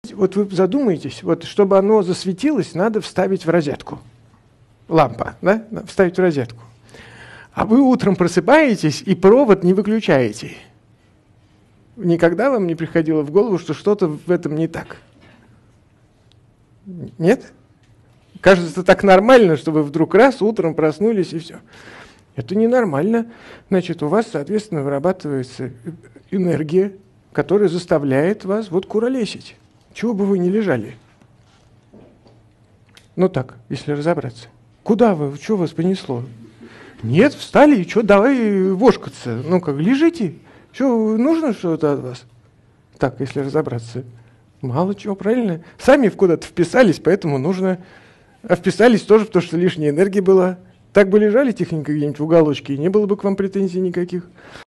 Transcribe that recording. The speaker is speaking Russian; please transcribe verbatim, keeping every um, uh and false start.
Вот вы задумаетесь, вот чтобы оно засветилось, надо вставить в розетку. Лампа, да? Вставить в розетку. А вы утром просыпаетесь и провод не выключаете. Никогда вам не приходило в голову, что что-то в этом не так? Нет? Кажется так нормально, что вы вдруг раз утром проснулись и все. Это ненормально. Значит, у вас, соответственно, вырабатывается энергия, которая заставляет вас вот куролесить. Чего бы вы ни лежали. Ну так, если разобраться. Куда вы? Что вас понесло? Нет, встали, и что, давай вошкаться. Ну как, лежите. Что, нужно что-то от вас? Так, если разобраться. Мало чего, правильно? Сами куда-то вписались, поэтому нужно... А вписались тоже, потому что лишняя энергия была. Так бы лежали тихонько где-нибудь в уголочке, и не было бы к вам претензий никаких.